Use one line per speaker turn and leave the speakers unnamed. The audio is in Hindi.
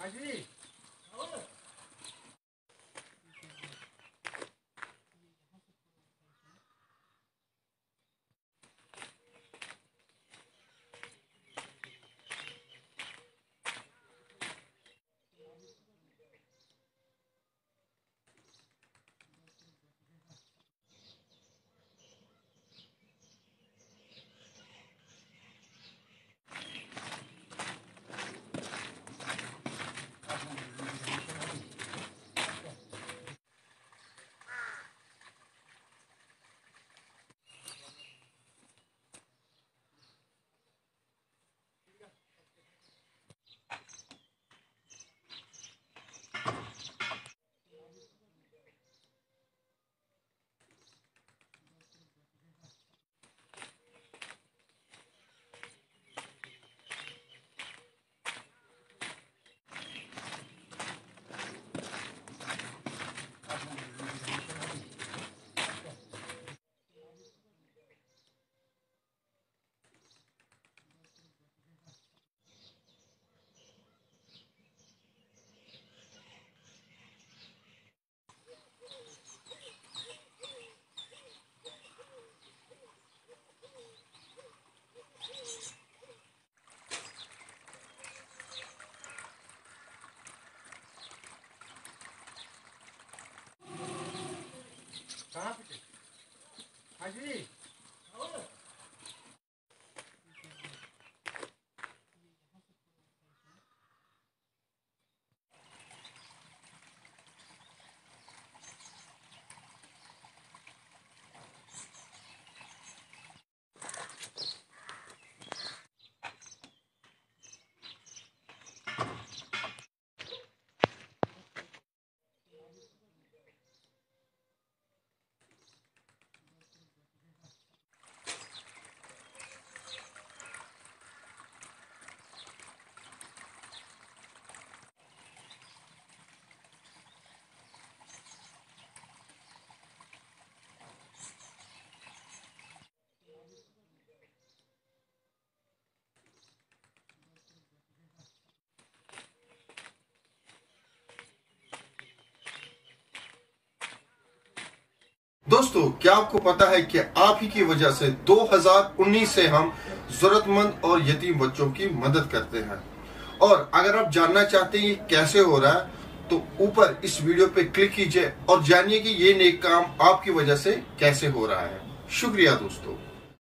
कहाँ पे? हाँ जी।
दोस्तों, क्या आपको पता है कि आप ही की वजह से 2019 से हम जरूरतमंद और यतीम बच्चों की मदद करते हैं। और अगर आप जानना चाहते हैं ये कैसे हो रहा है तो ऊपर इस वीडियो पे क्लिक कीजिए और जानिए कि ये नेक काम आपकी वजह से कैसे हो रहा है। शुक्रिया दोस्तों।